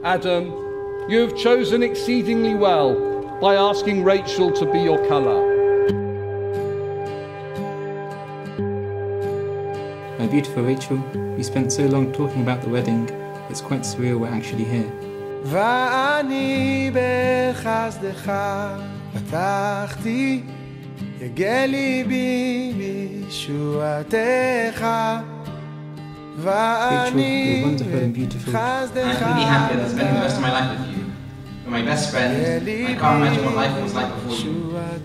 Adam, you have chosen exceedingly well by asking Rachel to be your colour. My beautiful Rachel, we spent so long talking about the wedding, it's quite surreal we're actually here. ואני בחסדך פתחתי, יגע ליבי בישועתך. Rachel, you're wonderful and beautiful. I'm really happy that I'm spending the rest of my life with you. You're my best friend. I can't imagine what life was like before you.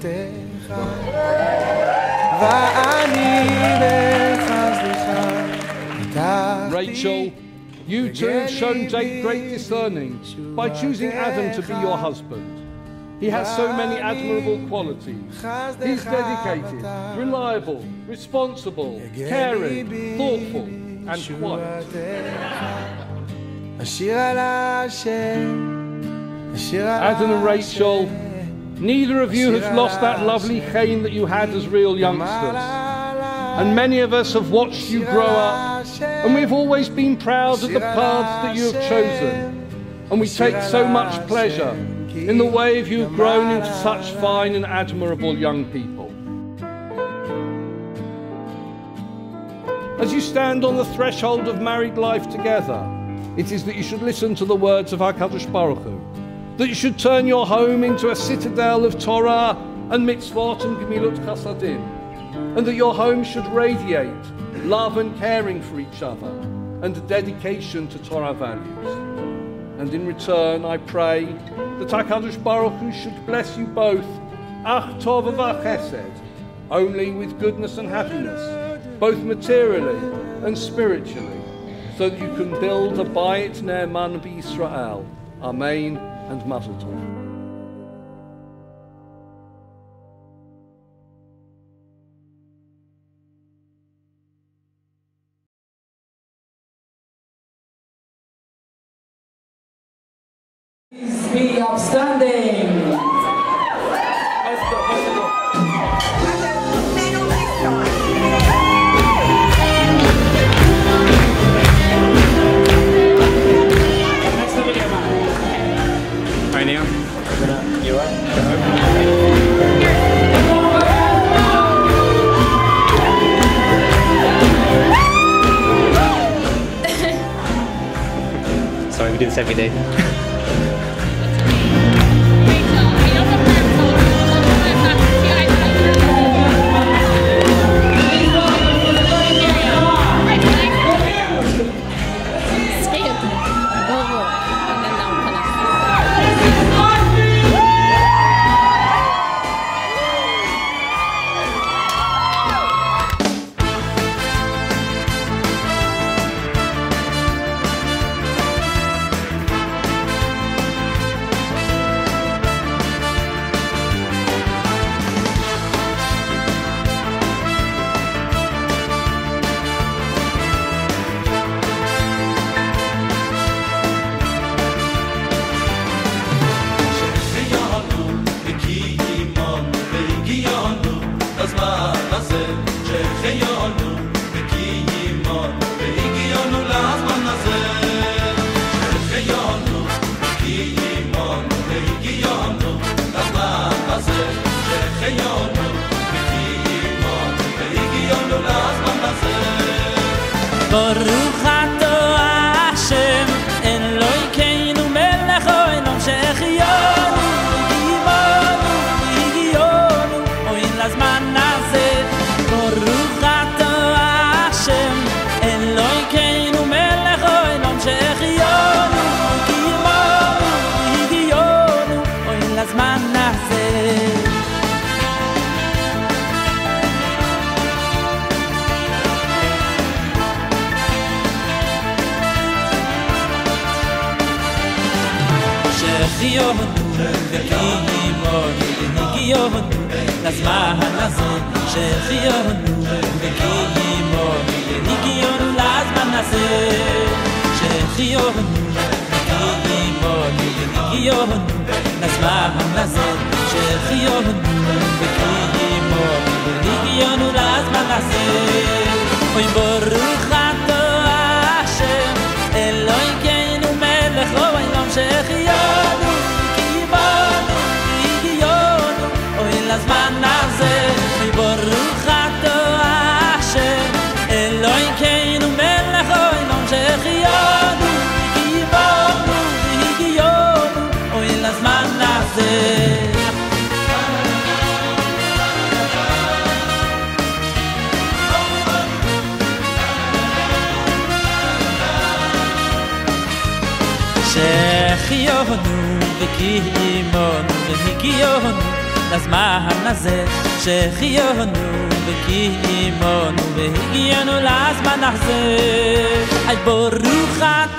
Rachel, you too have shown great discerning by choosing Adam to be your husband. He has so many admirable qualities. He's dedicated, reliable, responsible, caring, thoughtful, and quiet. Adam and Rachel, neither of you has lost that lovely chain that you had as real youngsters. And many of us have watched you grow up, and we've always been proud of the paths that you have chosen. And we take so much pleasure in the way you have grown into such fine and admirable young people. As you stand on the threshold of married life together, it is that you should listen to the words of HaKadosh Baruch Hu, that you should turn your home into a citadel of Torah and mitzvot and gemilut chasadim, and that your home should radiate love and caring for each other and a dedication to Torah values. And in return, I pray that HaKadosh Baruch Hu should bless you both, ach tov v'chesed, only with goodness and happiness, both materially and spiritually, so that you can build a bayit ne'eman b'Yisrael. Amen and Mazel Tov. Please be upstanding. Hi, Neil. You are? Sorry, we do this every day. Baruch atah Hashem Elokeinu melech haolam shechianu v'higiyonu oin lazman hazeh. Baruch atah Hashem Elokeinu melech haolam shechianu v'higiyonu oin lazman hazeh. Shechionu v'higiyonu lazman hazeh. Shechionu v'higiyonu lazman hazeh. Shechionu v'higiyonu lazman hazeh. Shechionu v'higiyonu lazman hazeh. Oy baruch atah Hashem Elokeinu melech haolam שהחיינו וקיימנו והגיענו לזמן הזה שהחיינו וקיימנו והגיענו לזמן הזה. ברוך אתה